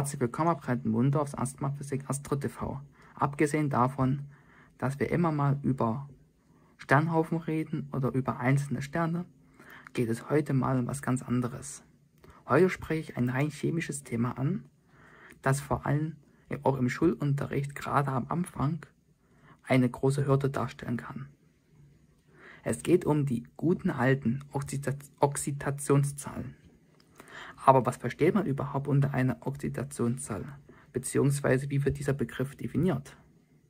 Herzlich willkommen bei Brennendem Wunder aufs Asthma Physik Astro TV. Abgesehen davon, dass wir immer mal über Sternhaufen reden oder über einzelne Sterne, geht es heute mal um was ganz anderes. Heute spreche ich ein rein chemisches Thema an, das vor allem auch im Schulunterricht gerade am Anfang eine große Hürde darstellen kann. Es geht um die guten alten Oxidationszahlen. Aber was versteht man überhaupt unter einer Oxidationszahl, beziehungsweise wie wird dieser Begriff definiert?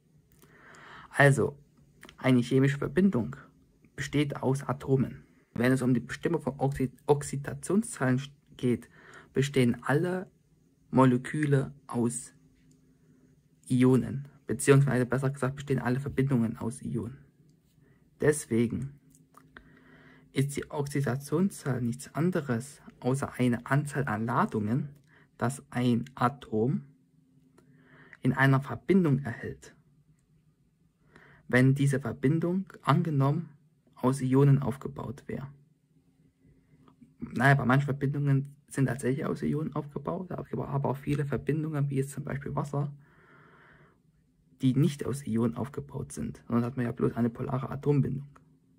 Also, eine chemische Verbindung besteht aus Atomen. Wenn es um die Bestimmung von Oxidationszahlen geht, bestehen alle Moleküle aus Ionen, beziehungsweise besser gesagt bestehen alle Verbindungen aus Ionen. Deswegen ist die Oxidationszahl nichts anderes außer eine Anzahl an Ladungen, das ein Atom in einer Verbindung erhält, wenn diese Verbindung angenommen aus Ionen aufgebaut wäre. Naja, bei manchen Verbindungen sind tatsächlich aus Ionen aufgebaut, aber auch viele Verbindungen, wie jetzt zum Beispiel Wasser, die nicht aus Ionen aufgebaut sind, sondern hat man ja bloß eine polare Atombindung.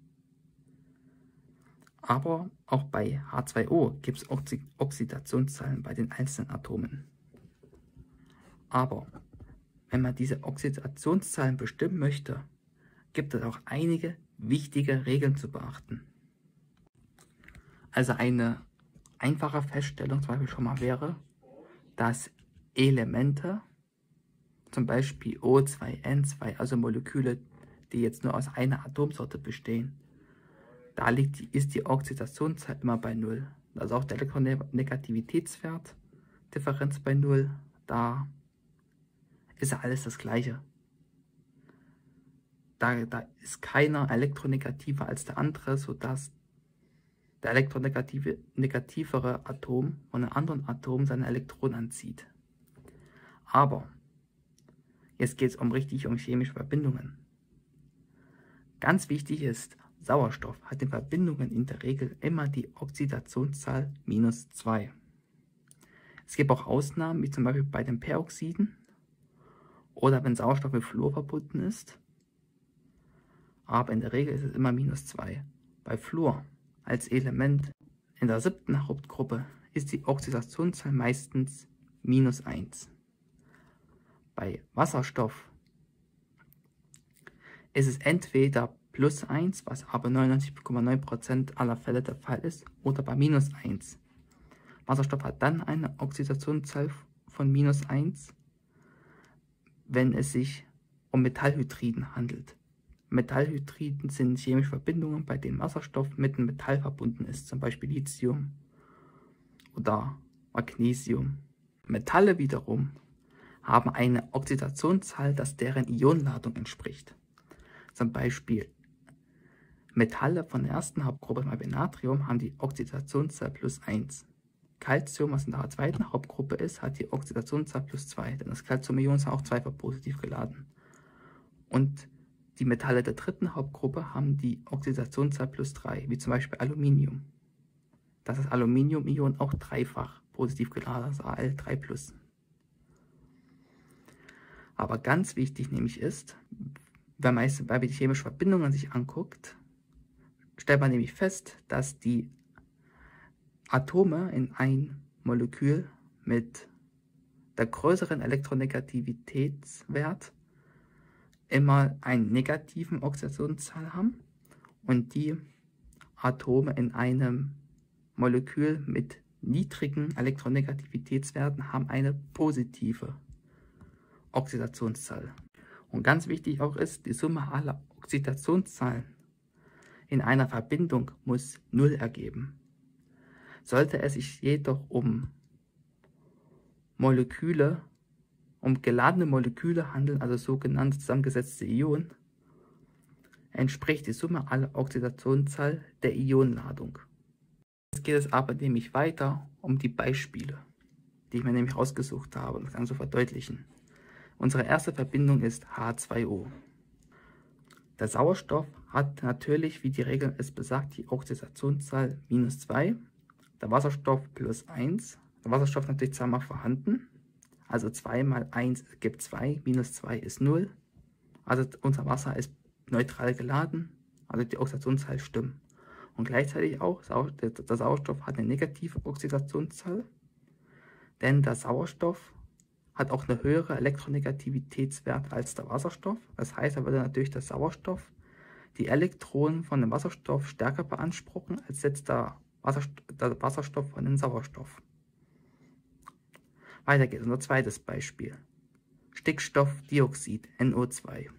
Aber auch bei H2O gibt es Oxidationszahlen bei den einzelnen Atomen. Aber wenn man diese Oxidationszahlen bestimmen möchte, gibt es auch einige wichtige Regeln zu beachten. Also eine einfache Feststellung zum Beispiel schon mal wäre, dass Elemente, zum Beispiel O2N2, also Moleküle, die jetzt nur aus einer Atomsorte bestehen, da ist die Oxidationszahl immer bei 0. Also auch der Elektronegativitätswert, Differenz bei 0, da ist ja alles das Gleiche. Da ist keiner elektronegativer als der andere, sodass der elektronegativere Atom von einem anderen Atom seine Elektronen anzieht. Aber jetzt geht es um chemische Verbindungen. Ganz wichtig ist, Sauerstoff hat in Verbindungen in der Regel immer die Oxidationszahl -2. Es gibt auch Ausnahmen, wie zum Beispiel bei den Peroxiden oder wenn Sauerstoff mit Fluor verbunden ist. Aber in der Regel ist es immer -2. Bei Fluor als Element in der 7. Hauptgruppe ist die Oxidationszahl meistens -1. Bei Wasserstoff ist es entweder +1, was aber 99,9% aller Fälle der Fall ist, oder bei -1. Wasserstoff hat dann eine Oxidationszahl von -1, wenn es sich um Metallhydriden handelt. Metallhydriden sind chemische Verbindungen, bei denen Wasserstoff mit einem Metall verbunden ist, zum Beispiel Lithium oder Magnesium. Metalle wiederum haben eine Oxidationszahl, das deren Ionenladung entspricht. Zum Beispiel Metalle von der ersten Hauptgruppe, zum Beispiel Natrium, haben die Oxidationszahl +1. Calcium, was in der zweiten Hauptgruppe ist, hat die Oxidationszahl +2, denn das Calcium-Ion ist auch zweifach positiv geladen. Und die Metalle der dritten Hauptgruppe haben die Oxidationszahl +3, wie zum Beispiel Aluminium. Das ist Aluminium-Ion auch dreifach positiv geladen, also Al3+. Aber ganz wichtig nämlich ist, wenn man die chemische Verbindungen sich anguckt, stellt man nämlich fest, dass die Atome in ein Molekül mit der größeren Elektronegativitätswert immer einen negativen Oxidationszahl haben und die Atome in einem Molekül mit niedrigen Elektronegativitätswerten haben eine positive Oxidationszahl. Und ganz wichtig auch ist, die Summe aller Oxidationszahlen in einer Verbindung muss 0 ergeben. Sollte es sich jedoch um geladene Moleküle handeln, also sogenannte zusammengesetzte Ionen, entspricht die Summe aller Oxidationszahl der Ionenladung. Jetzt geht es aber nämlich weiter um die Beispiele, die ich mir nämlich rausgesucht habe, um das Ganze zu verdeutlichen. Unsere erste Verbindung ist H2O. Der Sauerstoff hat natürlich, wie die Regel es besagt, die Oxidationszahl -2, der Wasserstoff +1. Der Wasserstoff ist natürlich zweimal vorhanden Also 2 mal 1 gibt 2, minus 2 ist 0. Also unser Wasser ist neutral geladen, also die Oxidationszahl stimmt. Und gleichzeitig auch, der Sauerstoff hat eine negative Oxidationszahl, denn der Sauerstoff hat auch eine höhere Elektronegativitätswert als der Wasserstoff. Das heißt, da würde natürlich der Sauerstoff die Elektronen von dem Wasserstoff stärker beanspruchen, als jetzt der Wasserstoff von dem Sauerstoff. Weiter geht's, unser zweites Beispiel. Stickstoffdioxid, NO2.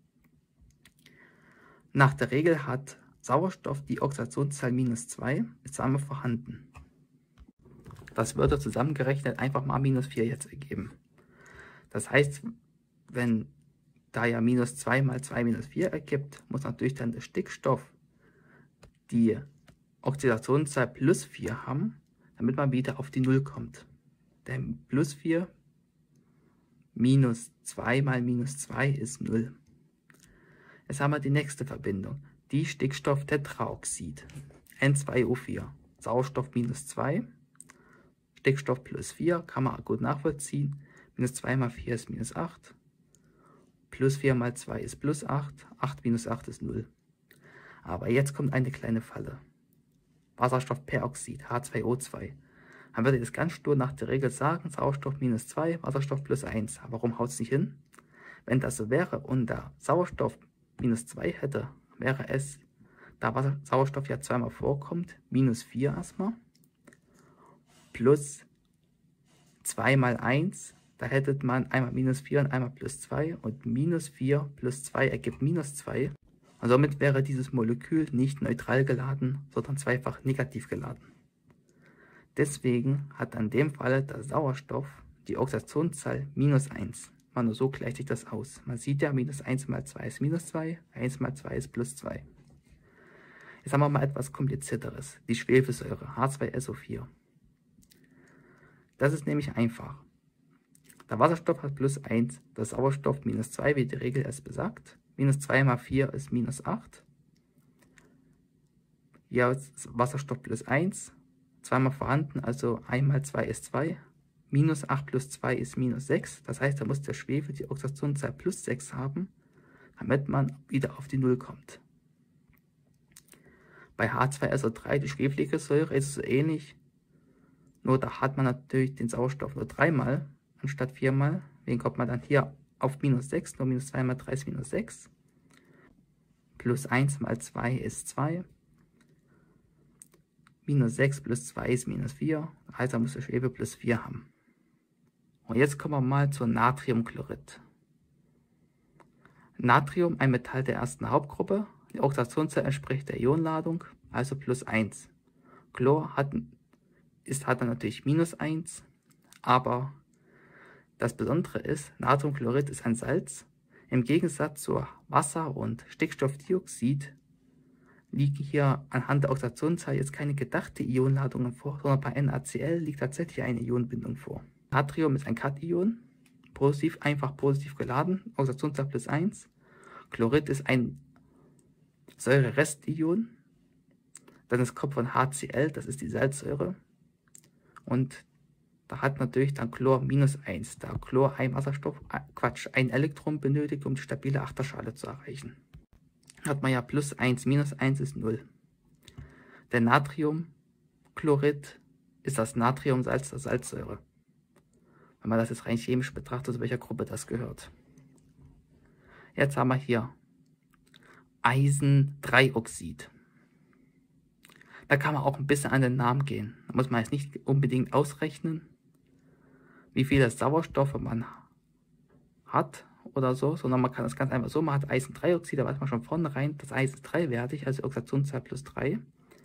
Nach der Regel hat Sauerstoff die Oxidationszahl minus 2, ist zweimal vorhanden. Das würde zusammengerechnet einfach mal minus 4 jetzt ergeben. Das heißt, wenn da ja minus 2 mal 2 minus 4 ergibt, muss natürlich dann der Stickstoff die Oxidationszahl plus 4 haben, damit man wieder auf die 0 kommt. Denn plus 4 minus 2 mal minus 2 ist 0. Jetzt haben wir die nächste Verbindung, die Stickstofftetraoxid, N2O4, Sauerstoff minus 2, Stickstoff plus 4, kann man gut nachvollziehen, minus 2 mal 4 ist minus 8, plus 4 mal 2 ist plus 8, 8 minus 8 ist 0. Aber jetzt kommt eine kleine Falle. Wasserstoffperoxid, H2O2. Dann würde ich das ganz stur nach der Regel sagen, Sauerstoff minus 2, Wasserstoff plus 1. Aber warum haut es nicht hin? Wenn das so wäre und der Sauerstoff minus 2 hätte, wäre es, da Sauerstoff ja zweimal vorkommt, minus 4 erstmal, plus 2 mal 1, da hätte man einmal minus 4 und einmal plus 2 und minus 4 plus 2 ergibt minus 2. Und somit wäre dieses Molekül nicht neutral geladen, sondern zweifach negativ geladen. Deswegen hat in dem Falle der Sauerstoff die Oxidationszahl minus 1. Nur so gleicht sich das aus. Man sieht ja, minus 1 mal 2 ist minus 2, 1 mal 2 ist plus 2. Jetzt haben wir mal etwas komplizierteres, die Schwefelsäure, H2SO4. Das ist nämlich einfach. Der Wasserstoff hat plus 1, der Sauerstoff minus 2, wie die Regel es besagt. Minus 2 mal 4 ist minus 8. Hier ist Wasserstoff plus 1, zweimal vorhanden, also 1 mal 2 ist 2. Minus 8 plus 2 ist minus 6. Das heißt, da muss der Schwefel die Oxidationszahl plus 6 haben, damit man wieder auf die 0 kommt. Bei H2SO3, die schwefelige Säure, ist es so ähnlich. Nur da hat man natürlich den Sauerstoff nur 3-mal anstatt 4-mal. Deswegen kommt man dann hier auf minus 6. Nur minus 2 mal 3 ist minus 6. Plus 1 mal 2 ist 2. Minus 6 plus 2 ist minus 4. Also muss der Schwefel plus 4 haben. Und jetzt kommen wir mal zu Natriumchlorid. Natrium, ein Metall der ersten Hauptgruppe. Die Oxidationszahl entspricht der Ionenladung, also plus 1. Chlor hat dann natürlich minus 1, aber das Besondere ist, Natriumchlorid ist ein Salz. Im Gegensatz zu Wasser und Stickstoffdioxid liegen hier anhand der Oxidationszahl jetzt keine gedachte Ionenladungen vor, sondern bei NaCl liegt tatsächlich eine Ionenbindung vor. Natrium ist ein Kation, einfach positiv geladen, Oxidationszahl plus 1. Chlorid ist ein Säure-Restion. Dann das kommt von HCl, das ist die Salzsäure. Und da hat natürlich dann Chlor minus 1, da Chlor ein Elektron benötigt, um die stabile Achterschale zu erreichen. Hat man ja plus 1, minus 1 ist 0. Der Natriumchlorid ist das Natriumsalz der Salzsäure. Wenn man das jetzt rein chemisch betrachtet, zu welcher Gruppe das gehört. Jetzt haben wir hier Eisendreioxid. Da kann man auch ein bisschen an den Namen gehen. Da muss man jetzt nicht unbedingt ausrechnen, wie viele Sauerstoffe man hat oder so, sondern man kann das ganz einfach so, man hat Eisendreioxid, da weiß man schon vornherein, das Eisen ist 3-wertig, also Oxidationszahl plus 3.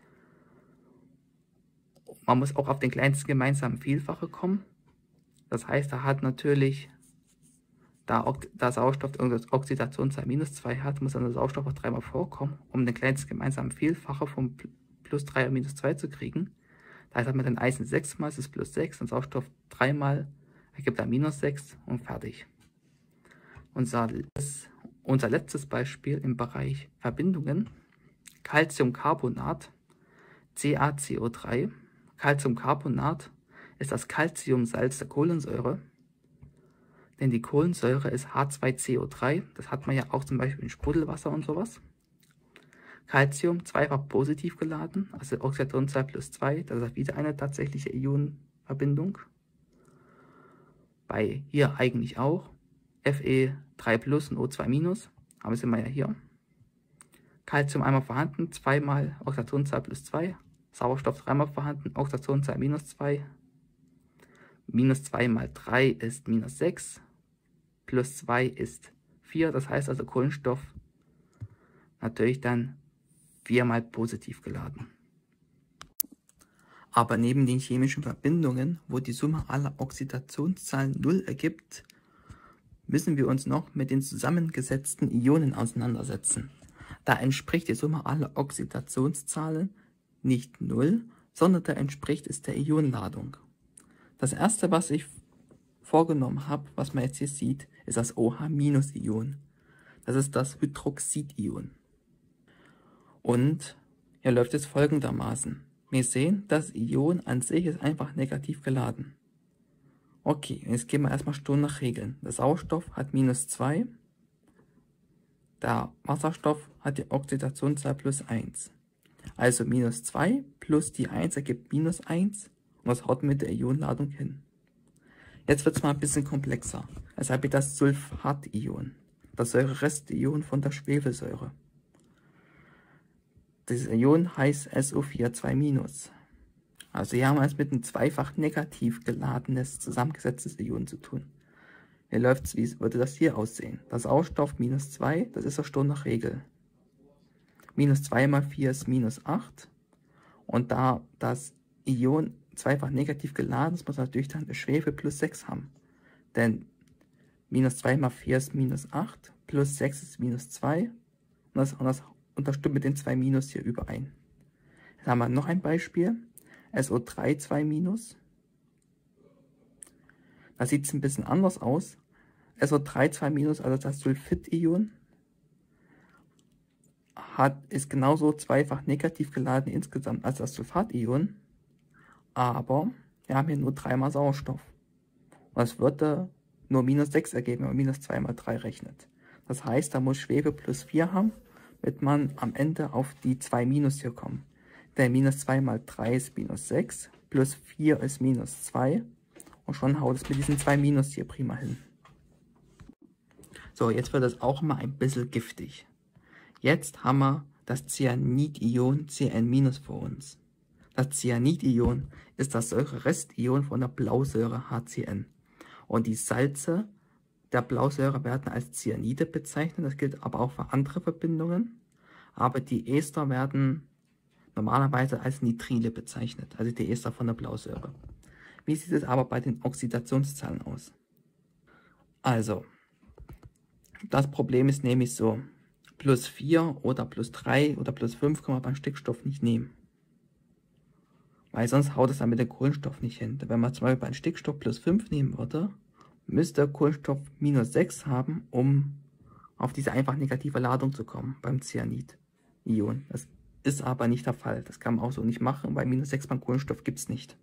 Man muss auch auf den kleinsten gemeinsamen Vielfache kommen. Das heißt, da hat natürlich, da Sauerstoff Oxidationszahl minus 2 hat, muss dann der Sauerstoff auch 3-mal vorkommen, um den kleinsten gemeinsamen Vielfache vom plus 3 und minus 2 zu kriegen. Da heißt, hat man dann Eisen 6-mal, das ist plus 6, und Sauerstoff 3-mal ergibt dann minus 6 und fertig. Unser letztes Beispiel im Bereich Verbindungen, Calciumcarbonat, CaCO3. Calciumcarbonat ist das Calciumsalz der Kohlensäure. Denn die Kohlensäure ist H2CO3, das hat man ja auch zum Beispiel in Sprudelwasser und sowas. Calcium zweifach positiv geladen, also Oxidationszahl +2, das ist wieder eine tatsächliche Ionenverbindung. Bei hier eigentlich auch. Fe3+ und O2-, aber sind wir ja hier. Calcium einmal vorhanden, zweimal Oxidationszahl +2. Sauerstoff dreimal vorhanden, Oxidationszahl -2. -2 mal 3 ist -6. +2 ist 4, das heißt also Kohlenstoff natürlich dann 4-mal positiv geladen. Aber neben den chemischen Verbindungen, wo die Summe aller Oxidationszahlen 0 ergibt, müssen wir uns noch mit den zusammengesetzten Ionen auseinandersetzen. Da entspricht die Summe aller Oxidationszahlen nicht 0, sondern da entspricht es der Ionenladung. Das erste, was ich vorgenommen habe, was man jetzt hier sieht, ist das OH-Ion. Das ist das Hydroxid-Ion. Und hier läuft es folgendermaßen. Wir sehen, das Ion an sich ist einfach negativ geladen. Okay, jetzt gehen wir erstmal Sturm nach Regeln. Der Sauerstoff hat -2. Der Wasserstoff hat die Oxidationszahl +1. Also -2 plus die 1 ergibt -1. Und das haut mit der Ionenladung hin. Jetzt wird es mal ein bisschen komplexer. Also habe ich das Sulfat-Ion, das Säurerestion von der Schwefelsäure. Dieses Ion heißt SO4 2-. Also hier haben wir es mit einem zweifach negativ geladenes, zusammengesetztes Ion zu tun. Hier läuft es, wie würde das hier aussehen? Das Sauerstoff -2, das ist der Sturm nach Regel. -2 mal 4 ist -8. Und da das Ion zweifach negativ geladen ist, muss man natürlich dann Schwefel +6 haben. Denn -2 mal 4 ist -8, +6 ist -2. Und das stimmt mit den 2 Minus hier überein. Jetzt haben wir noch ein Beispiel. SO3 2-. Da sieht es ein bisschen anders aus. SO3 2-, also das Sulfid-Ion, ist genauso zweifach negativ geladen insgesamt als das Sulfat-Ion. Aber wir haben hier nur 3 mal Sauerstoff. Und das würde nur -6 ergeben, wenn man -2 mal 3 rechnet. Das heißt, da muss Schwefel +4 haben, damit man am Ende auf die 2 Minus hier kommt. Denn -2 mal 3 ist -6, +4 ist -2 und schon haut es mit diesen 2 Minus hier prima hin. So, jetzt wird es auch mal ein bisschen giftig. Jetzt haben wir das Cyanid-Ion Cn- vor uns. Das Cyanid-Ion ist das Säurerestion von der Blausäure HCN. Und die Salze der Blausäure werden als Cyanide bezeichnet, das gilt aber auch für andere Verbindungen. Aber die Ester werden normalerweise als Nitrile bezeichnet, also die Ester von der Blausäure. Wie sieht es aber bei den Oxidationszahlen aus? Also, das Problem ist nämlich so, +4 oder +3 oder +5 kann man beim Stickstoff nicht nehmen. Weil sonst haut es dann mit dem Kohlenstoff nicht hin. Wenn man zum Beispiel beim Stickstoff +5 nehmen würde, müsste der Kohlenstoff -6 haben, um auf diese einfach negative Ladung zu kommen beim Cyanid-Ion. Das ist aber nicht der Fall. Das kann man auch so nicht machen, weil -6 beim Kohlenstoff gibt es nicht.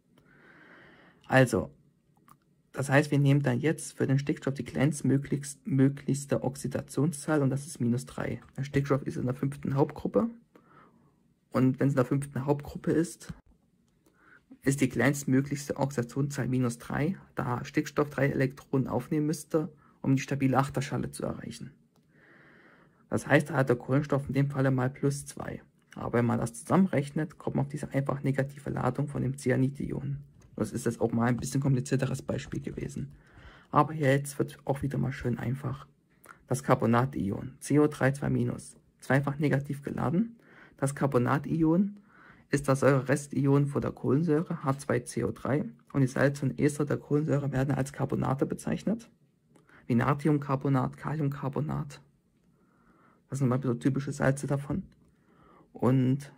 Also, das heißt, wir nehmen dann jetzt für den Stickstoff die kleinstmöglichste Oxidationszahl und das ist -3. Der Stickstoff ist in der 5. Hauptgruppe und wenn es in der 5. Hauptgruppe ist die kleinstmöglichste Oxidationszahl -3, da Stickstoff 3 Elektronen aufnehmen müsste, um die stabile Achterschale zu erreichen. Das heißt, da hat der Kohlenstoff in dem Falle mal +2. Aber wenn man das zusammenrechnet, kommt man auf diese einfach negative Ladung von dem Cyanid-Ion. Das ist jetzt auch mal ein bisschen komplizierteres Beispiel gewesen. Aber hier jetzt wird auch wieder mal schön einfach. Das Carbonat-Ion, CO3 2-, zweifach negativ geladen. Das Carbonat-Ion ist das Säurerestion von der Kohlensäure, H2CO3. Und die Salze und Ester der Kohlensäure werden als Carbonate bezeichnet. Wie Natriumcarbonat, Kaliumcarbonat. Das sind mal so typische Salze davon. Und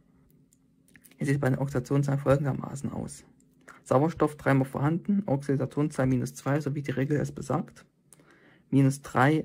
hier sieht es bei den Oxidationszahlen folgendermaßen aus. Sauerstoff 3 mal vorhanden, Oxidationszahl -2, so wie die Regel es besagt. 3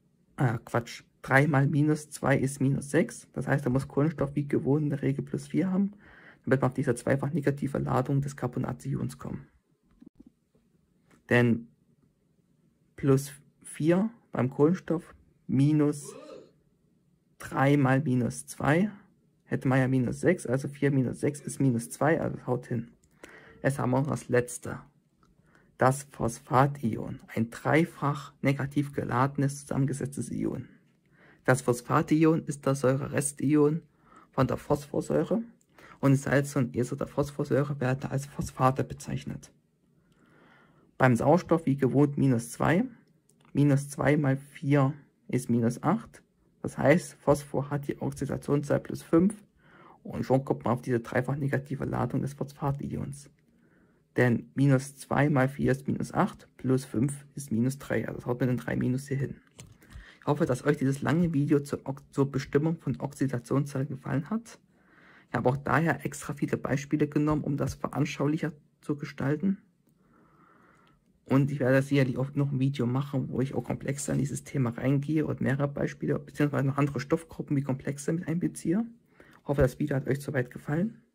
mal -2 ist -6. Das heißt, da muss Kohlenstoff wie gewohnt in der Regel +4 haben, damit man auf diese zweifach negative Ladung des Carbonat-Ions kommt. Denn plus 4 beim Kohlenstoff minus 3 mal minus 2. Hätte man ja minus 6, also 4 minus 6 ist minus 2, also das haut hin. Jetzt haben wir noch das letzte. Das Phosphatiin, ein dreifach negativ geladenes zusammengesetztes Ion. Das Phosphatiin ist das Säurerestion von der Phosphorsäure und Salze und Ester der Phosphorsäure werden als Phosphate bezeichnet. Beim Sauerstoff wie gewohnt minus 2. Minus 2 mal 4 ist minus 8. Das heißt, Phosphor hat die Oxidationszahl plus 5 und schon kommt man auf diese dreifach negative Ladung des Phosphations. Denn minus 2 mal 4 ist minus 8, plus 5 ist minus 3. Also das haut mit den 3 Minus hier hin. Ich hoffe, dass euch dieses lange Video zur Bestimmung von Oxidationszahlen gefallen hat. Ich habe auch daher extra viele Beispiele genommen, um das veranschaulicher zu gestalten. Und ich werde sicherlich auch noch ein Video machen, wo ich auch komplexer in dieses Thema reingehe und mehrere Beispiele, beziehungsweise noch andere Stoffgruppen wie komplexer mit einbeziehe. Ich hoffe, das Video hat euch soweit gefallen.